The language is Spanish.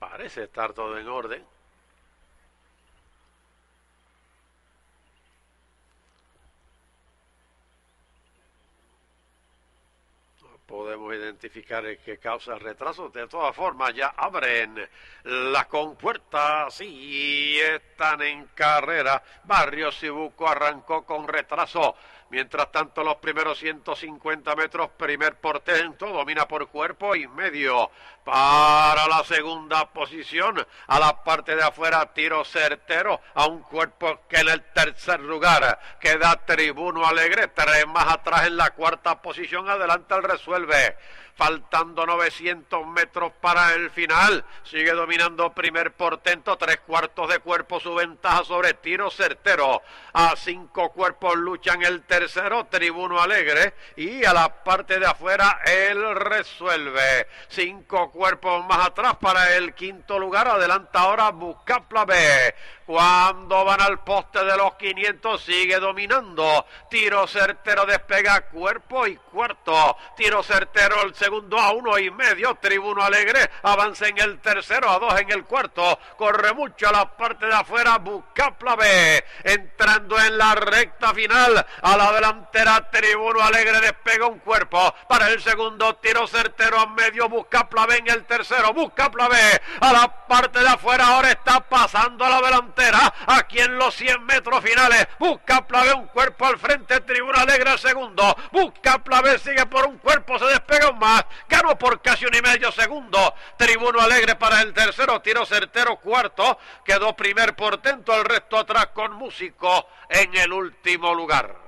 Parece estar todo en orden. Podemos identificar el que causa el retraso. De todas formas, ya abren la compuerta. Sí, están en carrera. Barrios y Buco arrancó con retraso. Mientras tanto, los primeros 150 metros, primer portento, domina por cuerpo y medio. Para la segunda posición, a la parte de afuera, tiro certero, a un cuerpo que en el tercer lugar queda Tribuno Alegre, 3 más atrás en la cuarta posición, adelanta el Resuelve. Faltando 900 metros para el final, sigue dominando primer portento, 3/4 de cuerpo su ventaja sobre tiro certero. A 5 cuerpos luchan el tercero, Tribuno Alegre, y a la parte de afuera el Resuelve. 5 cuerpos más atrás para el quinto lugar, adelanta ahora Buscaplave. Cuando van al poste de los 500 sigue dominando, tiro certero despega cuerpo y cuarto, tiro certero el segundo a 1,5, Tribuno Alegre avanza en el tercero, a 2 en el cuarto, corre mucho a la parte de afuera Buscaplave, entrando en la recta final, a la delantera Tribuno Alegre despega un cuerpo, para el segundo tiro certero a medio, Buscaplave en el tercero, Buscaplave a la parte de afuera, ahora está pasando a la delantera, aquí en los 100 metros finales, Buscaplave un cuerpo al frente, Tribuno Alegre el segundo, Buscaplave sigue por un cuerpo, se despega un más, ganó por casi 1,5 segundos, Tribuno Alegre para el tercero, tiro certero cuarto, quedó primer portento, el resto atrás con Músico en el último lugar.